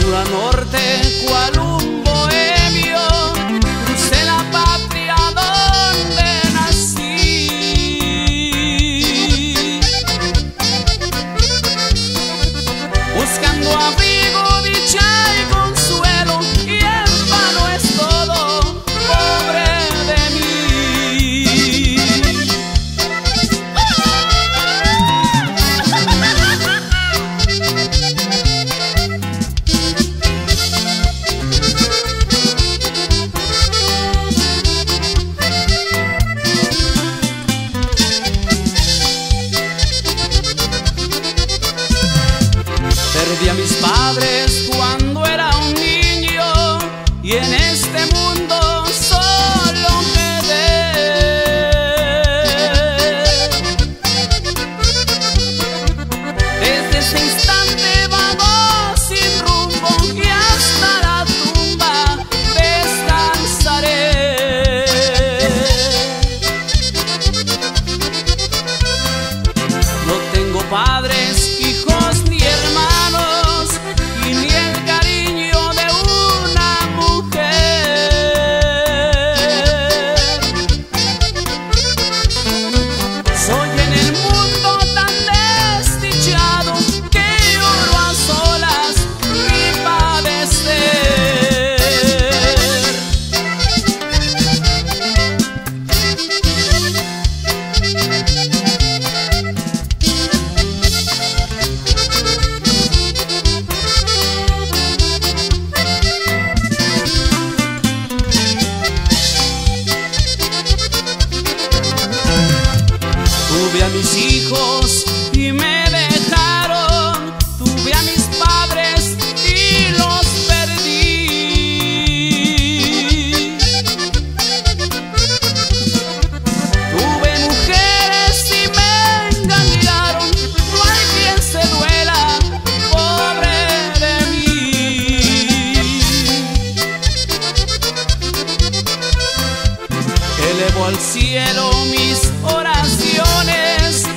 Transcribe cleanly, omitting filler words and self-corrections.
sur a norte, cual un bohemio, crucé la patria donde nací. Buscando abrigo, dicha y consuelo, y en vano es todo, pobre de mí. Perdí a mis padres cuando era un niño y en este mundo solo quedé. Desde ese instante vamos sin rumbo y hasta la tumba descansaré. No tengo padres, hijos ni hermanos, y ni el cariño de una mujer. Soy en el mundo tan desdichado que lloro a solas mi padecer. Tuve a mis hijos y me dejaron, tuve a mis padres y los perdí. Tuve mujeres y me engañaron, no hay quien se duela, pobre de mí. Elevo al cielo mis oraciones